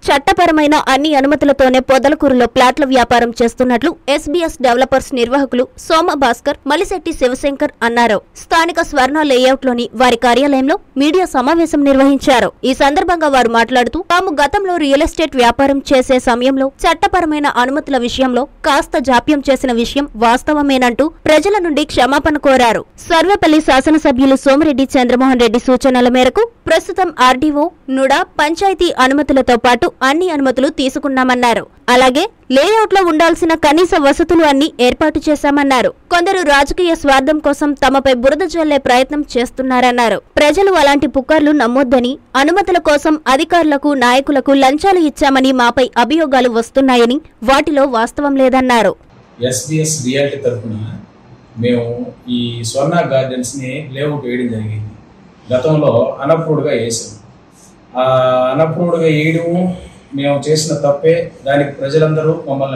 చట్టపరమైన అన్ని అనుమతులతోనే పొదలకూరులో ప్లాట్ల వ్యాపారం చేస్తున్నట్లు ఎస్బీఎస్ డెవలపర్స్ నిర్వాహకులు సోమ భాస్కర్, మలిశెట్టి శివశంకర్ అన్నారు. స్థానిక స్వర్ణ లేఅవుట్లోని వారి కార్యాలయంలో మీడియా సమావేశం నిర్వహించారు. ఈ సందర్భంగా వారు మాట్లాడుతూ తాము గతంలో రియల్ ఎస్టేట్ వ్యాపారం చేసే సమయంలో చట్టపరమైన అనుమతుల విషయంలో కాస్త జాప్యం చేసిన విషయం వాస్తవమేనంటూ ప్రజల నుండి క్షమాపణ కోరారు. సర్వేపల్లి శాసనసభ్యులు సోమిరెడ్డి చంద్రమోహన్ రెడ్డి సూచనల మేరకు ప్రస్తుతం ఆర్డీఓ, నుడా, పంచాయతీ అనుమతులతో పాటు అన్ని అనుమతులు తీసుకున్నామన్నారు. అలాగే లేఅవుట్ లో ఉండాల్సిన కనీస వసతులు అన్ని ఏర్పాటు చేశామన్నారు. కొందరు రాజకీయ స్వార్థం కోసం తమపై బురద జల్లే ప్రయత్నం చేస్తున్నారన్నారు. ప్రజలు అలాంటి పుకార్లు నమ్మొద్దని, అనుమతుల కోసం అధికారులకు, నాయకులకు లంచాలు ఇచ్చామని మాపై అభియోగాలు వస్తున్నాయని, వాటిలో వాస్తవం లేదన్నారు. ఎస్బీఎస్ రియాలిటీ తరఫున మేము ఈ స్వర్ణ గార్డెన్స్ ని లేఅవుట్ వేయడం జరిగింది. గతంలో అనప్రూవ్డ్గా వేసాం. ఆ అనప్రూవ్డ్గా వేయడము మేము చేసిన తప్పే. దానికి ప్రజలందరూ మమ్మల్ని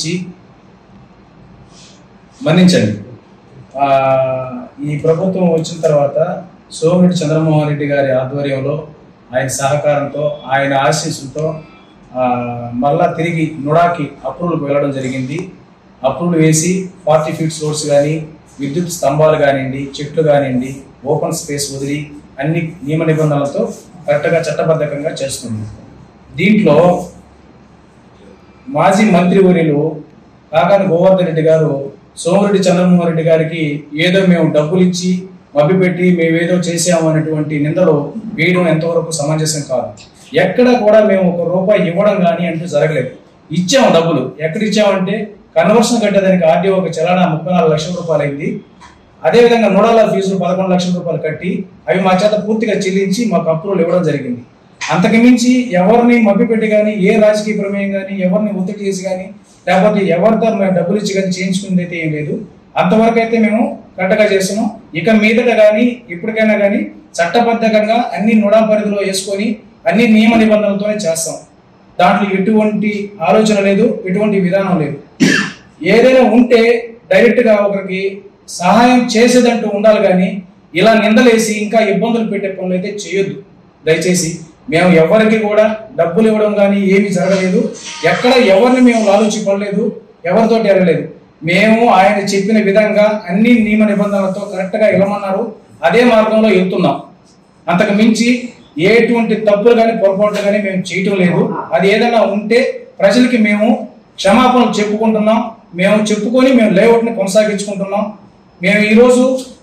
మన్నించండి. ఈ ప్రభుత్వం వచ్చిన తర్వాత సోమిరెడ్డి చంద్రమోహన్ రెడ్డి గారి ఆధ్వర్యంలో, ఆయన సహకారంతో, ఆయన ఆశీస్సులతో మళ్ళా తిరిగి నుడాకి అప్రూవల్కి వెళ్ళడం జరిగింది. అప్రూవల్ వేసి 40 ఫీట్స్ రోడ్స్ కానీ, విద్యుత్ స్తంభాలు కానివ్వండి, చెట్లు కానివ్వండి, ఓపెన్ స్పేస్ వదిలి అన్ని నియమ నిబంధనలతో కరెక్ట్గా చట్టబద్ధకంగా చేస్తుంది. దీంట్లో మాజీ మంత్రివర్యులు కాకాని గోవర్ధన్ రెడ్డి గారు సోమిరెడ్డి చంద్రమోహన్ రెడ్డి గారికి ఏదో మేము డబ్బులు ఇచ్చి మభ్యపెట్టి మేమేదో చేసాము అనేటువంటి నిందలు వేయడం ఎంతవరకు సమంజసం కాదు. ఎక్కడ కూడా మేము ₹1 ఇవ్వడం కానీ అంటూ జరగలేదు. ఇచ్చాము డబ్బులు. ఎక్కడ ఇచ్చామంటే కన్వర్షన్ కట్టేదానికి ఆర్డీఓకి చలానా ₹34 లక్షల అయింది. అదేవిధంగా నోడాల ఫీజులు ₹11 లక్షల కట్టి అవి మా చేత పూర్తిగా చెల్లించి మాకు అప్రూవల్ ఇవ్వడం జరిగింది. అంతకు మించి ఎవరిని మభ్యపెట్టి కానీ, ఏ రాజకీయ ప్రమేయం కానీ, ఎవరిని ఒత్తిడి చేసి కానీ, లేకపోతే ఎవరితో మేము డబ్బులు ఇచ్చి కానీ చేయించుకునేది అయితే ఏం లేదు. అంతవరకు అయితే మేము కరెక్ట్గా చేస్తున్నాం. ఇక మీదట కానీ ఇప్పటికైనా కానీ చట్టబద్ధంగా అన్ని నోడా పరిధిలో వేసుకొని అన్ని నియమ నిబంధనలతోనే చేస్తాం. దాంట్లో ఎటువంటి ఆలోచన లేదు, ఎటువంటి విధానం లేదు. ఏదైనా ఉంటే డైరెక్ట్గా ఒకరికి సహాయం చేసేదంటూ ఉండాలి, కానీ ఇలా నిందలేసి ఇంకా ఇబ్బందులు పెట్టే పనులు అయితే చేయొద్దు దయచేసి. మేము ఎవరికి కూడా డబ్బులు ఇవ్వడం కానీ ఏమీ జరగలేదు. ఎక్కడ ఎవరిని మేము లాలూచి పడలేదు, ఎవరితో ఎరగలేదు. మేము ఆయన చెప్పిన విధంగా అన్ని నియమ నిబంధనలతో కరెక్ట్గా వెళ్ళమన్నారు, అదే మార్గంలో వెళ్తున్నాం. అంతకు మించి ఎటువంటి తప్పులు కానీ పొరపాట్లు కానీ మేము చేయటం లేదు. అది ఏదైనా ఉంటే ప్రజలకి మేము క్షమాపణలు చెప్పుకుంటున్నాం. మేము చెప్పుకొని మేము లేఅవుట్ని కొనసాగించుకుంటున్నాం. మేము ఈరోజు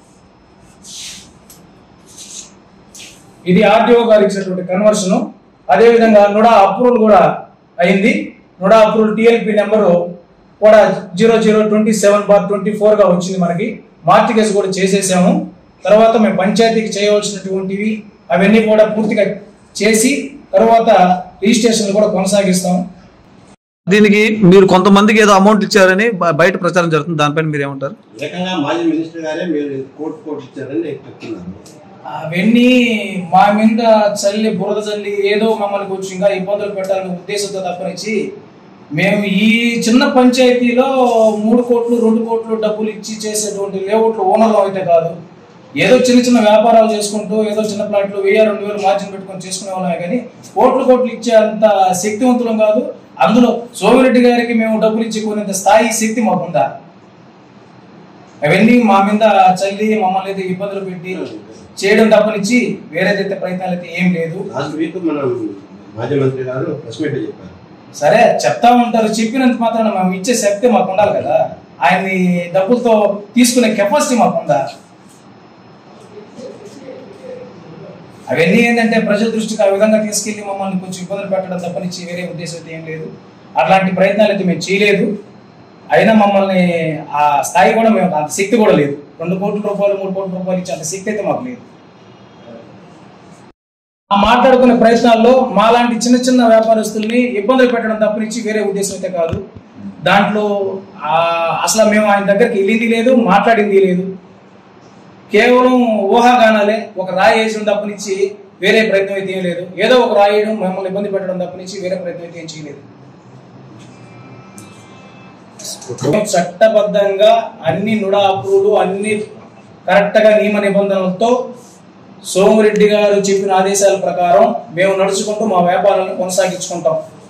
ఇది ఆర్టీఓ గారు ఇచ్చినటువంటి కన్వర్షన్, అదేవిధంగా నుడా అప్రూవల్ కూడా అయింది. నుడా అప్రూవల్ టీఎల్పీ నెంబరు కూడా 0027/24గా వచ్చింది. మనకి మార్టిగేజ్ కూడా చేసేసాము. తర్వాత మేము పంచాయతీకి చేయవలసినటువంటివి అవన్నీ కూడా పూర్తిగా చేసి తర్వాత రిజిస్ట్రేషన్ కూడా కొనసాగిస్తాం. దీనికి మీరు కొంతమందికి ఏదో అమౌంట్ ఇచ్చారని బయట ప్రచారం జరుగుతుంది, దానిపైన మీరు ఏమంటారు? మాజీ మినిస్టర్ గారే మీరు కోర్టు ఇచ్చారని చెప్తున్నాను. అవన్నీ మా మీద చల్లి బురద చల్లి ఏదో మమ్మల్ని కొంచెం ఇంకా ఇబ్బందులు పెట్టాలనే ఉద్దేశంతో తప్పనిచ్చి మేము ఈ చిన్న పంచాయతీలో 3 కోట్లు 2 కోట్లు డబ్బులు ఇచ్చి చేసేటువంటి లేఅవుట్లు ఓనర్లు అయితే కాదు. ఏదో చిన్న చిన్న వ్యాపారాలు చేసుకుంటూ ఏదో చిన్న ప్లాట్లు 1000-2000 మార్జిన్ పెట్టుకొని చేసుకునే వాళ్ళమే, కానీ కోట్లు ఇచ్చే అంత శక్తివంతులం కాదు. అందులో సోమిరెడ్డి గారికి మేము డబ్బులు ఇచ్చి కొనేంత స్థాయి శక్తి మాకుందా? అవన్నీ మా మీద చల్లి మమ్మల్ని అయితే ఇబ్బందులు పెట్టి చేయడం తప్పనిచ్చి వేరేదైతే ప్రయత్నాలు అయితే ఏం లేదు. మాజీ మంత్రి గారు ప్రెస్ మీట్ చెప్పారు. సరే చెప్తా ఉంటారు, చెప్పినంత మాత్రాన మేము ఇచ్చే శక్తి మాకు ఉండాలి కదా. ఆయన్ని డబ్బులతో తీసుకునే కెపాసిటీ మాకుందా? అవన్నీ ఏంటంటే ప్రజల దృష్టికి ఆ విధంగా తీసుకెళ్లి మమ్మల్ని కొంచెం ఇబ్బందులు పెట్టడం తప్పనిచ్చి వేరే ఉద్దేశం అయితే ఏం లేదు. అట్లాంటి ప్రయత్నాలు అయితే మేము చేయలేదు. అయినా మమ్మల్ని ఆ స్థాయి కూడా మేము అంత శక్తి కూడా లేదు. 2 కోట్ల రూపాయలు 3 కోట్ల రూపాయలు ఇచ్చే అంత శక్తి అయితే మాకు లేదు. ఆ మాట్లాడుకునే ప్రయత్నాల్లో మాలాంటి చిన్న చిన్న వ్యాపారస్తుల్ని ఇబ్బందులు పెట్టడం తప్పనిచ్చి వేరే ఉద్దేశం అయితే కాదు. దాంట్లో అసలు మేము ఆయన దగ్గరికి వెళ్ళింది లేదు, మాట్లాడింది లేదు. కేవలం ఊహాగానాలే. ఒక రాయి వేసడం తప్పనిచ్చి వేరే ప్రయత్నం అయితే ఏం లేదు. ఏదో ఒక రాయి వేయడం, మమ్మల్ని ఇబ్బంది పెట్టడం తప్పనిచ్చి వేరే ప్రయత్నం అయితే ఏం చేయలేదు. చట్టబద్ధంగా అన్ని నుడా అప్రూవల్ అన్ని కరెక్ట్ గా నియమ నిబంధనలతో సోమిరెడ్డి గారు చెప్పిన ఆదేశాల ప్రకారం మేము నడుచుకుంటూ మా వ్యాపారాలను కొనసాగించుకుంటాం.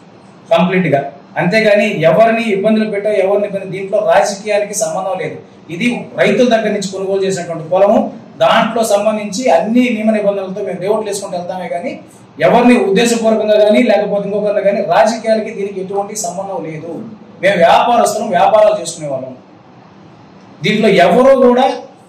కంప్లీట్గా. అంతేగాని ఎవరిని ఇబ్బందులు పెట్టో దీంట్లో రాజకీయానికి సంబంధం లేదు. ఇది రైతుల దగ్గర నుంచి కొనుగోలు చేసినటువంటి పొలము. దాంట్లో సంబంధించి అన్ని నియమ నిబంధనలతో మేము లేఅవుట్లు వేసుకుంటూ వెళ్తామే కానీ ఎవరిని ఉద్దేశపూర్వకంగా కానీ లేకపోతే ఇంకొకరిని కానీ రాజకీయాలకి దీనికి ఎటువంటి సంబంధం లేదు. మేము వ్యాపారస్తులం, వ్యాపారాలు చేసుకునే వాళ్ళం. దీంట్లో ఎవరో కూడా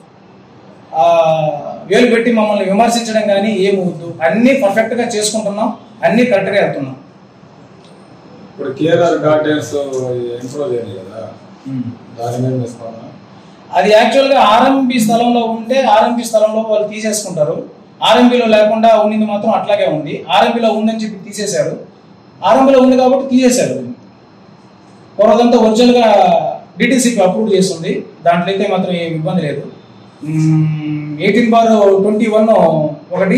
వేలు పెట్టి మమ్మల్ని విమర్శించడం కానీ ఏమవుద్దు. అన్ని పర్ఫెక్ట్గా చేసుకుంటున్నాం, అన్ని కరెక్ట్గా వెళ్తున్నాం. ఇప్పుడు కేఆర్ఆర్ గార్డెన్స్ ఇంప్రూవ్ చేయాలి కదా, దాని మీద అది యాక్చువల్గా ఆర్ఎంపీ స్థలంలో ఉంటే ఆర్ఎంపీ స్థలంలో వాళ్ళు తీసేసుకుంటారు. ఆర్ఎంపీలో లేకుండా ఉండింది మాత్రం అట్లాగే ఉంది. ఆర్ఎంపీలో ఉందని చెప్పి తీసేశారు. ఆర్ఎంపీలో ఉంది కాబట్టి తీసేశారు. పూర్వదంతా ఒరిజినల్గా డిటిసిపి అప్రూవ్ చేస్తుంది. దాంట్లో అయితే మాత్రం ఏం ఇబ్బంది లేదు. 18/21 ఒకటి,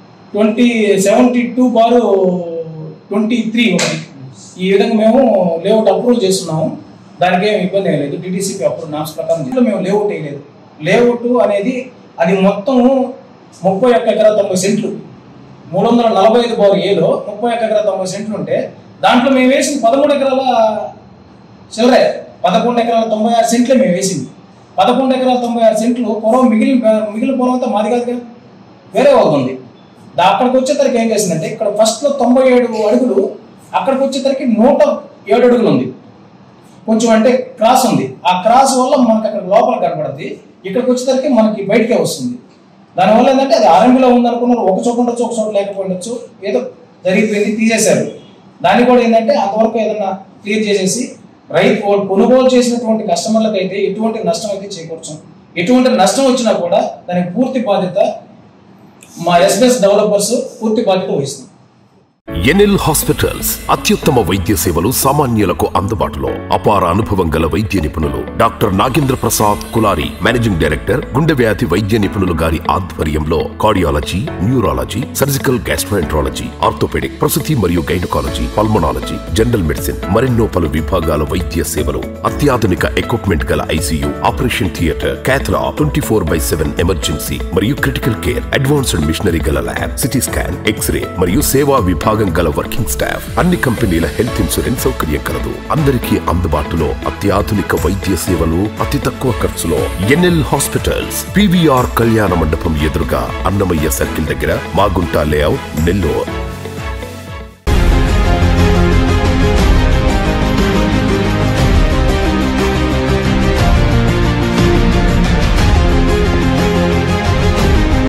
2072/23 ఒకటి, ఈ విధంగా మేము లేఅవుట్ అప్రూవ్ చేస్తున్నాము. దానికి ఏమి ఇబ్బంది లేదు. డిటిసిపి అప్రూవ్ నామ్స్ ప్రకారం మేము లేఅవుట్ వేయలేదు. లేఅవుట్ అనేది అది మొత్తం 31 ఎకరా 90 సెంట్లు, 345/Aలో 31 ఎకరా 90 సెంట్లు ఉంటే దాంట్లో మేము వేసింది 13 ఎకరాల చిల్లరే, 11 ఎకరాల 96 సెంట్లే మేము వేసింది. 11 ఎకరాల 96 సెంట్లు పొలం మిగిలిన పొలం అంతా మాది కాదు కదా, వేరే వాళ్ళది ఉంది. అక్కడికి వచ్చేసరికి ఏం చేసిందంటే ఇక్కడ ఫస్ట్లో 97 అడుగులు, అక్కడికి వచ్చేసరికి 107 అడుగులు ఉంది. కొంచెం అంటే క్రాస్ ఉంది. ఆ క్రాస్ వల్ల మనకి అక్కడ లోపల కనపడుతుంది. ఇక్కడికి వచ్చేసరికి మనకి బయటకే వస్తుంది. దానివల్ల ఏంటంటే అది ఆరంభిలో ఉందనుకున్నారు. ఒక చోట ఉండొచ్చు, ఒక చోట లేకపోవచ్చు, ఏదో జరిగిపోయింది, తీసేశారు. దాన్ని కూడా ఏంటంటే అంతవరకు ఏదన్నా క్లియర్ చేసేసి రైతు కొనుగోలు చేసినటువంటి కస్టమర్లకు అయితే ఎటువంటి నష్టం అయితే చేకూర్చాం. ఎటువంటి నష్టం వచ్చినా కూడా దానికి పూర్తి బాధ్యత మా SBS డెవలపర్స్ పూర్తి బాధ్యత వహిస్తుంది. ఎన్ఎల్ హాస్పిటల్స్ అత్యుత్తమ వైద్య సేవలు సామాన్యులకు అందుబాటులో. అపార అనుభవం గల వైద్య నిపుణులు doctor Nagendra Prasad Kulari, managing director, గుండె వ్యాధి వైద్య నిపుణులు గారి ఆధ్వర్యంలో cardiology, neurology, surgical gastroenterology, orthopaedic, ప్రసూతి మరియు గైనకాలజీ, పల్మనాలజీ, జనరల్ మెడిసిన్ మరెన్నో పలు విభాగాల వైద్య సేవలు. అత్యాధునిక ఎక్విప్మెంట్ గల ఐసీయూ, ఆపరేషన్ థియేటర్, క్యాథ్లా, 24/7 ఎమర్జెన్సీ మరియు క్రిటికల్ కేర్, అడ్వాన్స్డ్ మిషనరీ గల ల్యాబ్, సిటీ స్కాన్, ఎక్స్రే మరియు సేవా విభాగం గల వర్కింగ్ స్టాఫ్. అన్ని కంపెనీల హెల్త్ ఇన్సూరెన్స్ సౌకర్యం కలదు. అందరికీ అందుబాటులో అత్యాధునిక వైద్య సేవలు అతి తక్కువ ఖర్చులో. ఎన్ఎల్ హాస్పిటల్స్, PVR కళ్యాణ మండపం ఎదురుగా, అన్నమయ్య సర్కిల్ దగ్గర, మాగుంట లేఅవుట్, నెల్లూరు.